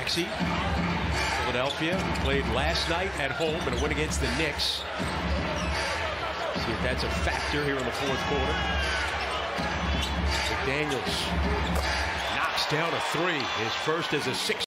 Maxey, Philadelphia, played last night at home in a win against the Knicks. See if that's a factor here in the fourth quarter. McDaniels knocks down a three, his first as a 6.